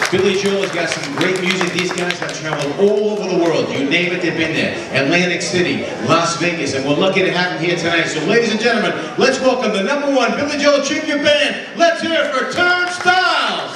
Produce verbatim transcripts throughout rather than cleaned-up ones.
Billy Joel has got some great music. These guys have traveled all over the world. You name it, they've been there. Atlantic City, Las Vegas, and we're lucky to have them here tonight. So ladies and gentlemen, let's welcome the number one Billy Joel tribute band. Let's hear it for Turnstiles!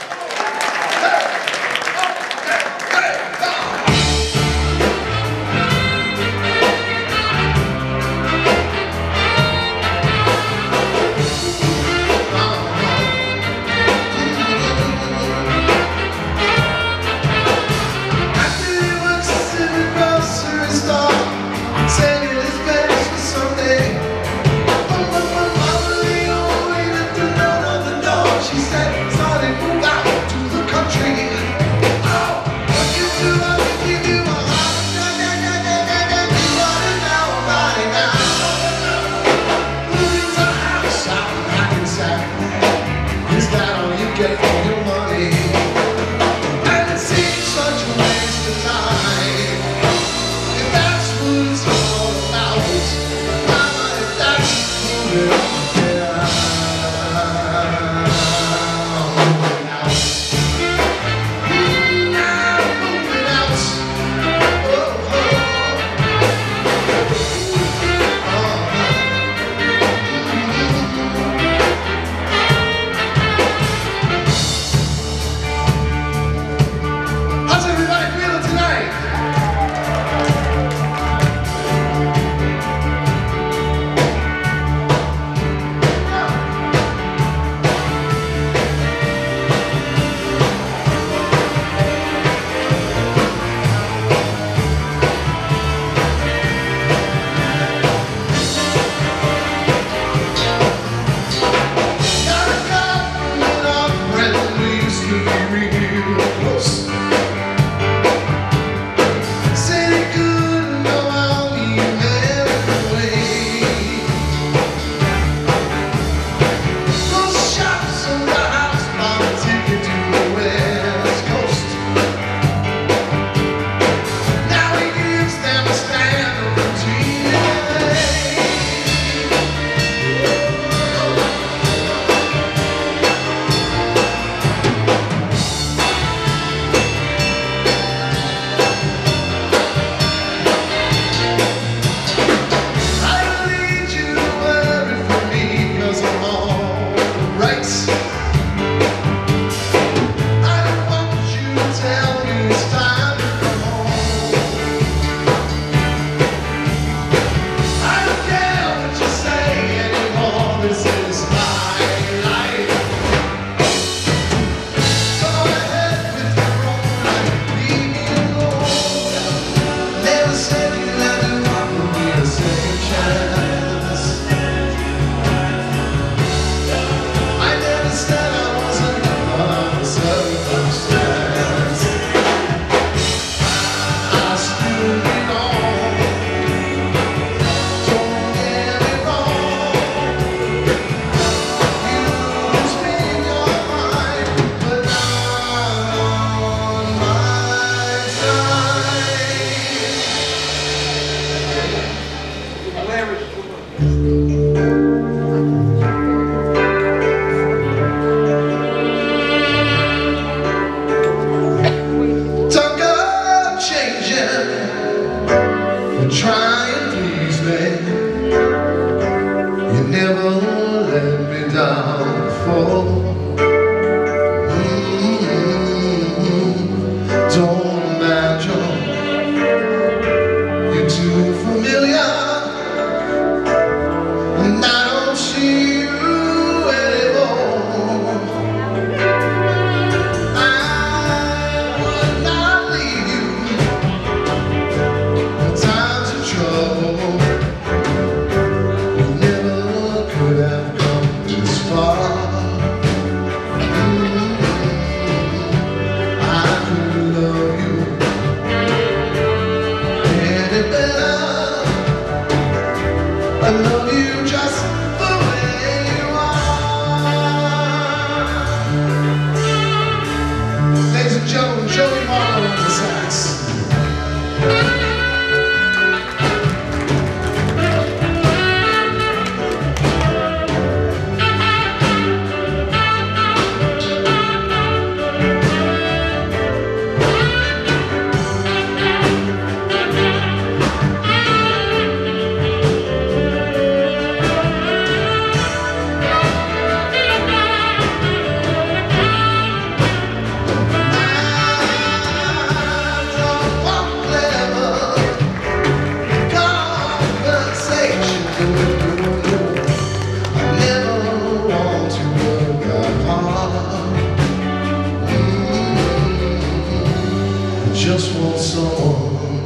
just want someone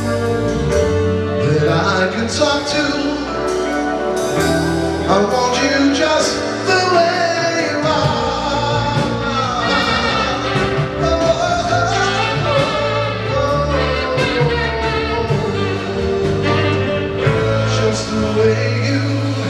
that I can talk to. I want you just the way you are. Just the way you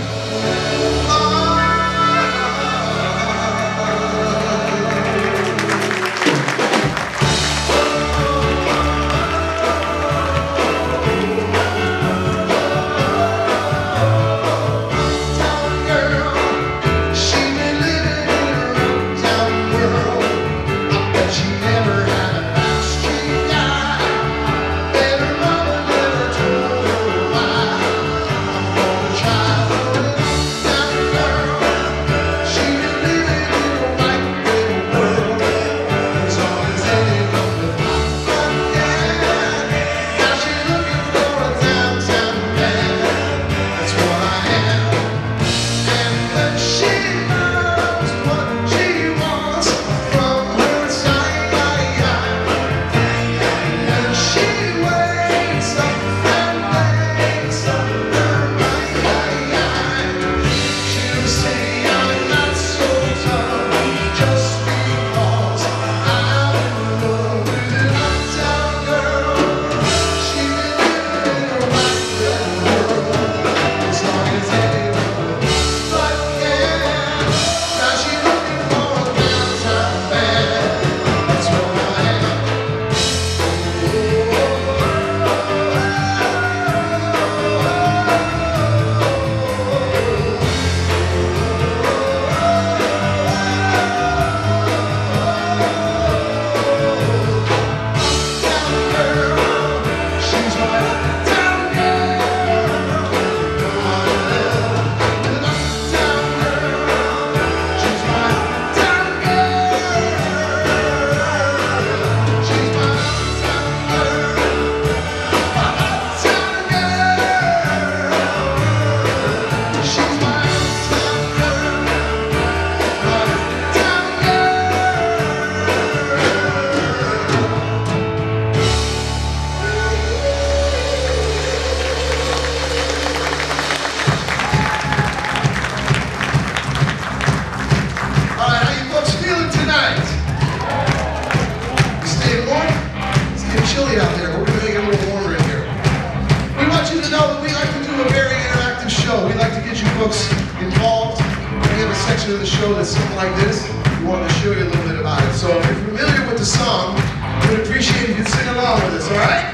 out there, but we're going to make it a little warmer in here. We want you to know that we like to do a very interactive show. We like to get you folks involved. We have a section of the show that's something like this. We want to show you a little bit about it. So if you're familiar with the song, we'd appreciate if you'd sing along with us, all right?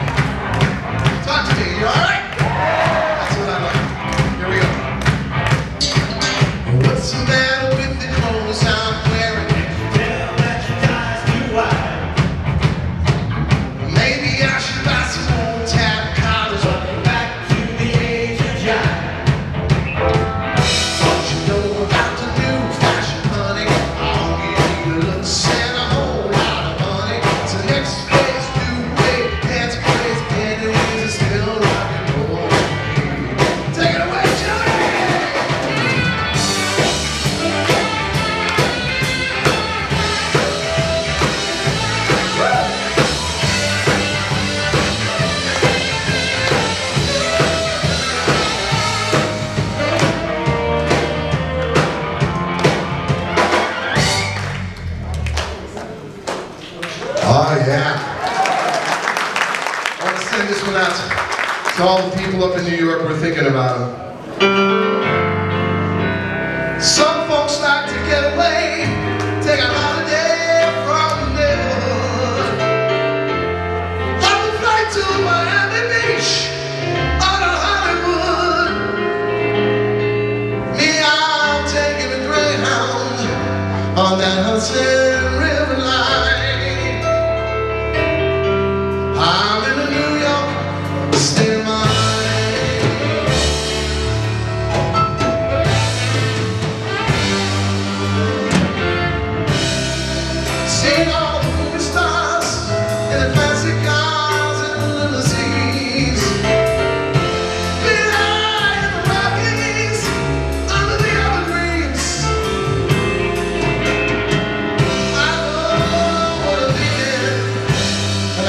Talk to me, you all right? That's what I like. Here we go. What's the matter with the clothes I'm wearing? Tell that your eyes too wide. I should buy some old tab collars, back to the age of jive. Don't you know about the new fashion, honey? I'll give you looks and a whole lot of money. So next place, new way, dance place, anyways, it's still rock and roll. Take it away, Johnny! Oh, yeah. I want to send this one out to all the people up in New York. We're thinking about them. Some folks like to get away, take a holiday from the neighborhood. On the flight to Miami Beach, on to Hollywood. Me, I'm taking a Greyhound on that Hudson River line. I'm in New York, stay mine. Seeing all the movie stars in the fancy cars and the limousines. Being high in the Rockies, under the evergreens. I know what I did.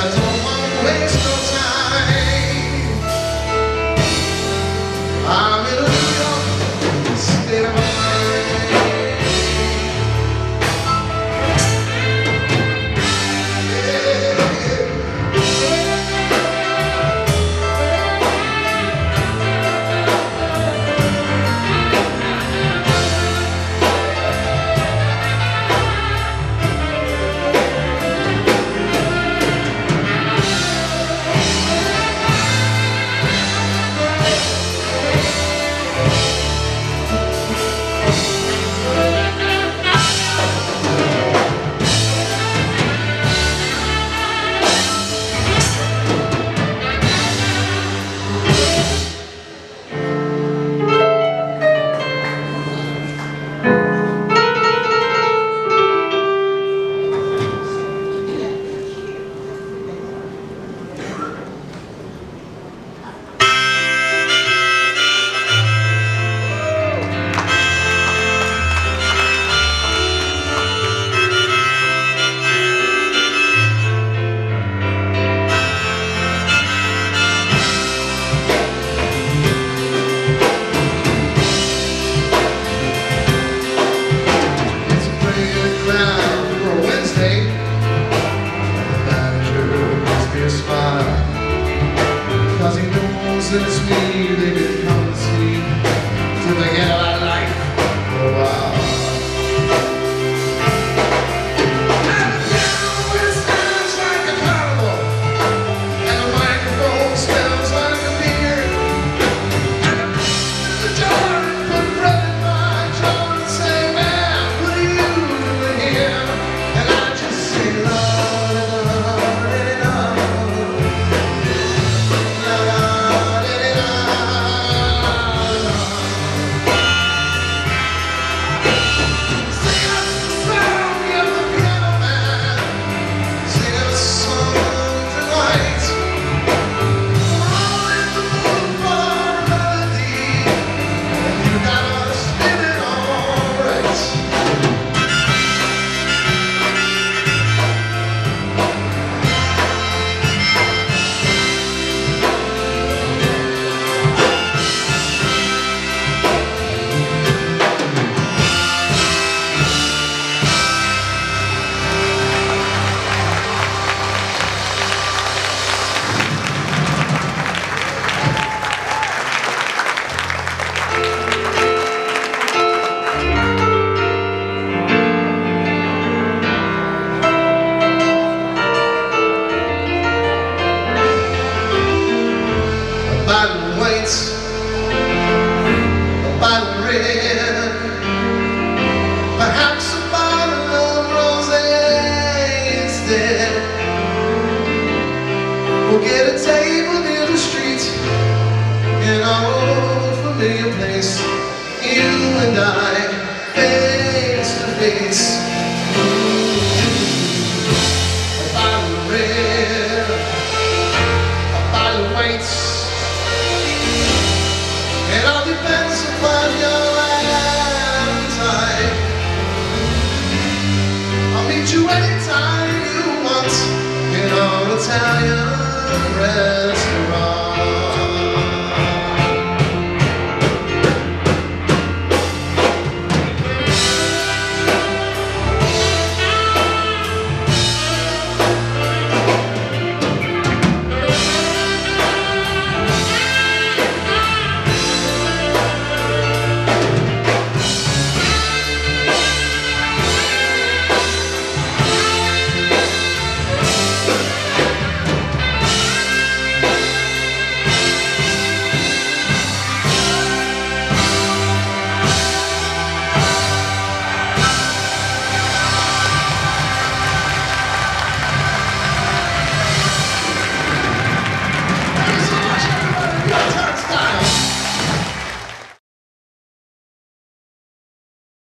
there. We'll get a table near the street in our old familiar place. You and I, face to face. A bottle of red, a bottle of white, it all depends upon your appetite. I'll meet you anytime you want in our Italian restaurant.